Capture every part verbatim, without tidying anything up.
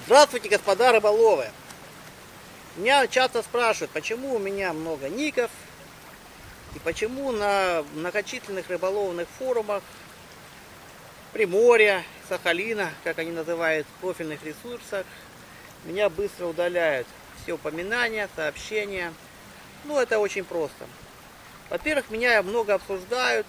Здравствуйте, господа рыболовы! Меня часто спрашивают, почему у меня много ников и почему на многочисленных рыболовных форумах Приморья, Сахалина, как они называют, профильных ресурсах, меня быстро удаляют все упоминания, сообщения. Ну, это очень просто. Во-первых, меня много обсуждают.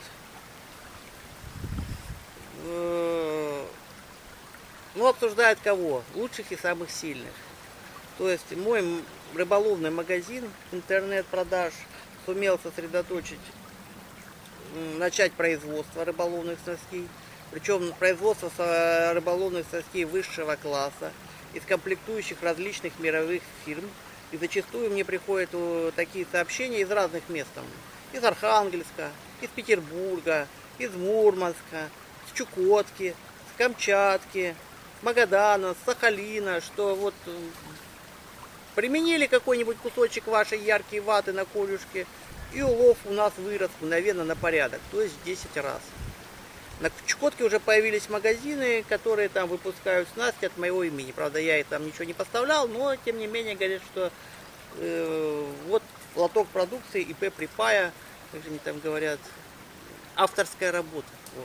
Ну, обсуждают кого? Лучших и самых сильных. То есть мой рыболовный магазин интернет-продаж сумел сосредоточить, начать производство рыболовных снастей. Причем производство рыболовных снастей высшего класса, из комплектующих различных мировых фирм. И зачастую мне приходят такие сообщения из разных мест. Из Архангельска, из Петербурга, из Мурманска, с Чукотки, с Камчатки, с Магадана, с Сахалина, что вот применили какой-нибудь кусочек вашей яркой ваты на колюшке, и улов у нас вырос мгновенно на порядок, то есть в десять раз. На Чукотке уже появились магазины, которые там выпускают снасти от моего имени. Правда, я и там ничего не поставлял, но тем не менее говорят, что э, вот лоток продукции ИП Припая, как же они там говорят, авторская работа. Вот.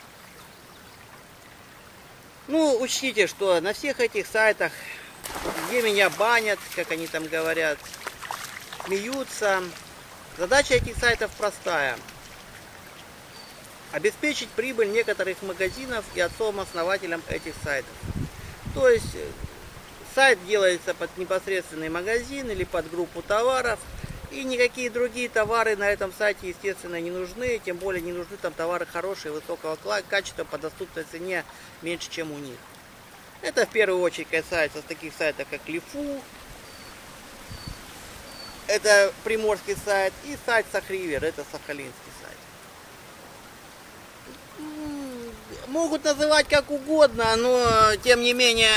Ну, учтите, что на всех этих сайтах, где меня банят, как они там говорят, смеются, задача этих сайтов простая. Обеспечить прибыль некоторых магазинов и отцом-основателям этих сайтов. То есть сайт делается под непосредственный магазин или под группу товаров, и никакие другие товары на этом сайте, естественно, не нужны, тем более не нужны там товары хорошие, высокого качества по доступной цене меньше, чем у них. Это в первую очередь касается таких сайтов, как Лифу, это приморский сайт, и сайт Сахривер, это сахалинский сайт. Могут называть как угодно, но тем не менее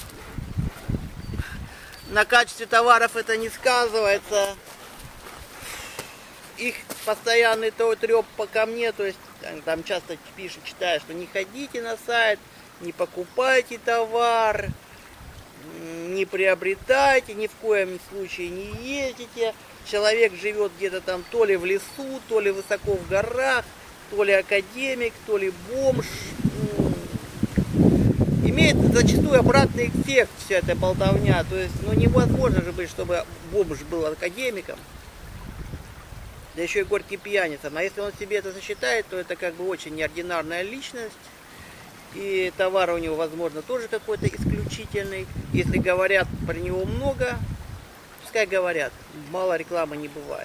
на качестве товаров это не сказывается. Их постоянный треп ко мне, то есть там часто пишут, читаю, что не ходите на сайт, не покупайте товар, не приобретайте, ни в коем случае не ездите. Человек живет где-то там то ли в лесу, то ли высоко в горах, то ли академик, то ли бомж. Имеет зачастую обратный эффект вся эта болтовня. То есть, ну, невозможно же быть, чтобы бомж был академиком. Да еще и горький пьяница. А если он себе это засчитает, то это как бы очень неординарная личность. И товар у него, возможно, тоже какой-то исключительный. Если говорят про него много, пускай говорят. Мало рекламы не бывает.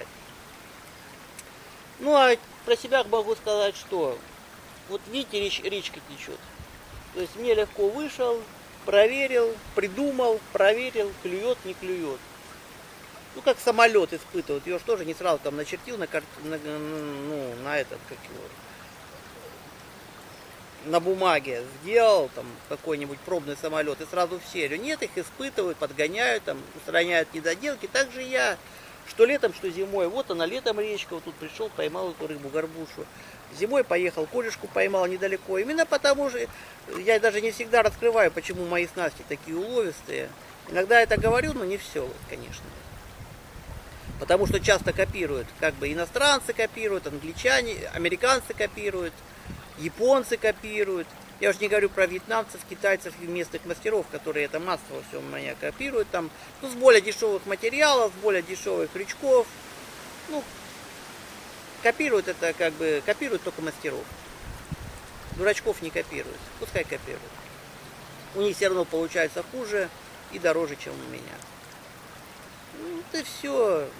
Ну, а про себя могу сказать, что вот видите, реч, речка течет. То есть мне легко вышел, проверил, придумал, проверил, клюет, не клюет. Ну, как самолет испытывают. Ее же тоже не сразу там начертил на, карт... на, ну, на этот, как его, на бумаге сделал там какой-нибудь пробный самолет и сразу в серию. Нет, их испытывают, подгоняют, там, устраняют недоделки. Так же я, что летом, что зимой. Вот она, летом речка, вот тут пришел, поймал эту рыбу, горбушу. Зимой поехал, колюшку поймал недалеко. Именно потому же я даже не всегда раскрываю, почему мои снасти такие уловистые. Иногда это говорю, но не все, конечно. Потому что часто копируют, как бы иностранцы копируют, англичане, американцы копируют, японцы копируют. Я уже не говорю про вьетнамцев, китайцев и местных мастеров, которые это массово все у меня копируют. Там, ну, с более дешевых материалов, с более дешевых крючков. Ну, копируют это как бы, копируют только мастеров. Дурачков не копируют, пускай копируют. У них все равно получается хуже и дороже, чем у меня. Ну, это все.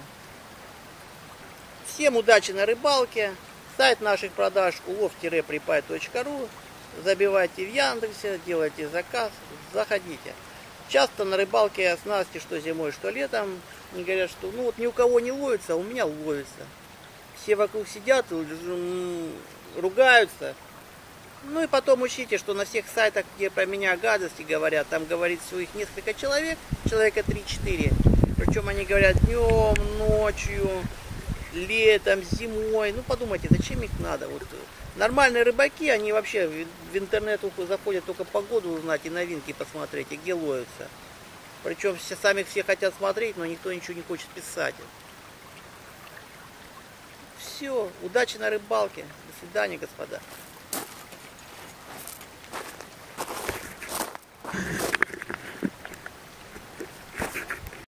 Всем удачи на рыбалке. Сайт наших продаж улов припай точка ру. Забивайте в Яндексе, делайте заказ, заходите. Часто на рыбалке снасти, что зимой, что летом, не говорят, что ну вот ни у кого не ловится, а у меня ловится. Все вокруг сидят, ругаются. Ну и потом учите, что на всех сайтах, где про меня гадости говорят, там говорит всего их несколько человек, человека три-четыре. Причем они говорят днем, ночью, летом, зимой. Ну подумайте, зачем их надо? Вот нормальные рыбаки, они вообще в интернет заходят только погоду узнать и новинки посмотреть, и где ловятся. Причем все, сами все хотят смотреть, но никто ничего не хочет писать. Все, удачи на рыбалке. До свидания, господа.